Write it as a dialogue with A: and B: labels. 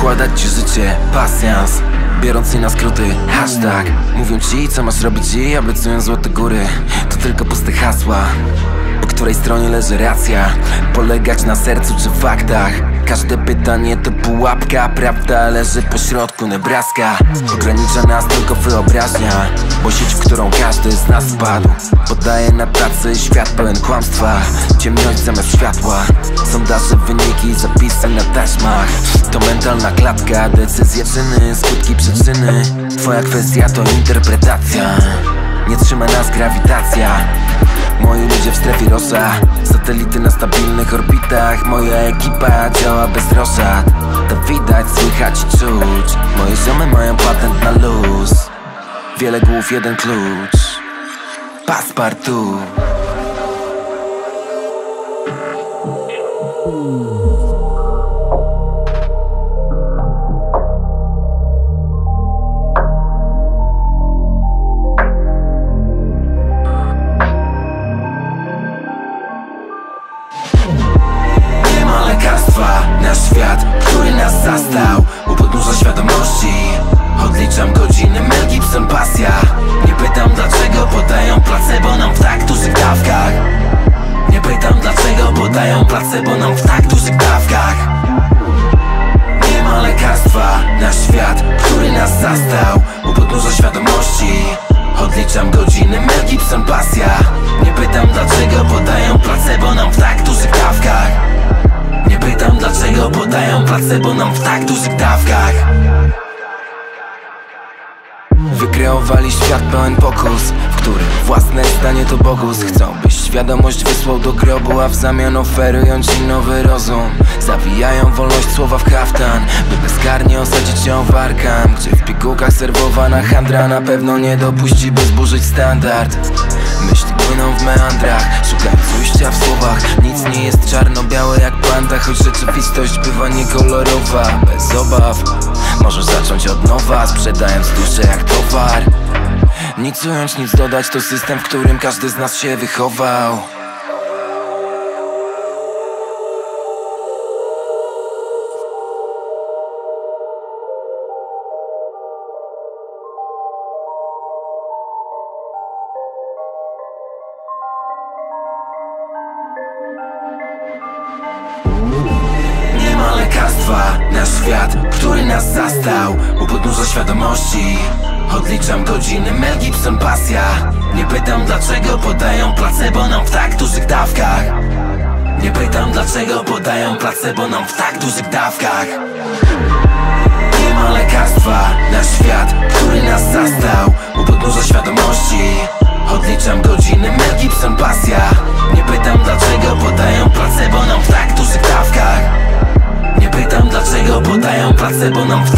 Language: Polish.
A: układać ci życie, pasjans, biorąc je na skróty, hashtag. Mówią ci, co masz robić i obiecują złote góry. To tylko puste hasła. Po której stronie leży racja? Polegać na sercu czy faktach? Każde pytanie to pułapka, prawda leży pośrodku Nebraska. Ogranicza nas tylko wyobraźnia, bo sieć, w którą każdy z nas wpadł, podaje na tacy świat pełen kłamstwa. Ciemność zamiast światła, sondaże, wyniki, zapisy na taśmach. To mentalna klatka, decyzje, czyny, skutki, przyczyny. Twoja kwestia to interpretacja. Nie trzyma nas grawitacja. Moi ludzie w strefie Rosza, satelity na stabilnych orbitach. Moja ekipa działa bez roszad. To widać, słychać i czuć. Moje ziomy mają patent na luz. Wiele głów, jeden klucz. Passepartout. Na świat, który nas zastał u podnóża świadomości. Odliczam godziny, Mel Gibson, pasja. Nie pytam dlaczego podają placebo nam w tak dużych dawkach. Nie pytam dlaczego podają placebo nam w tak dużych dawkach. Nie ma lekarstwa na świat, który nas zastał u podnóża świadomości. Odliczam godziny, Mel Gibson, pasja. Nie pytam dlaczego podają placebo nam w tak dużych dawkach. Nie pytam dlaczego podają placebo nam w tak dużych dawkach. Wykreowali świat pełen pokus, w którym własne zdanie to bogus. Chcą, byś świadomość wysłał do grobu, a w zamian oferują ci nowy rozum. Zawijają wolność słowa w kaftan, by bezkarnie osadzić ją w Arkham, gdzie w pigułkach serwowana handra na pewno nie dopuści, by zburzyć standard. Myśli płyną w meandrach, szukając ujścia w słowach. Nic nie jest czarno-białe jak panda, choć rzeczywistość bywa niekolorowa. Bez obaw możesz zacząć od nowa, sprzedając duszę jak towar. Nic ująć, nic dodać, to system, w którym każdy z nas się wychował. Nie ma lekarstwa na świat, który nas zastał u podnóża świadomości. Odliczam godziny, Mel Gibson, pasja. Nie pytam dlaczego podają placebo nam w tak dużych dawkach. Nie pytam dlaczego podają placebo nam w tak dużych dawkach. Nie ma lekarstwa na świat, który nas zastał u podnóża świadomości. Odliczam godziny, Mel Gibson, pasja. Nie pytam dlaczego podają placebo nam w tak dużych dawkach. Nie pytam dlaczego podają placebo nam w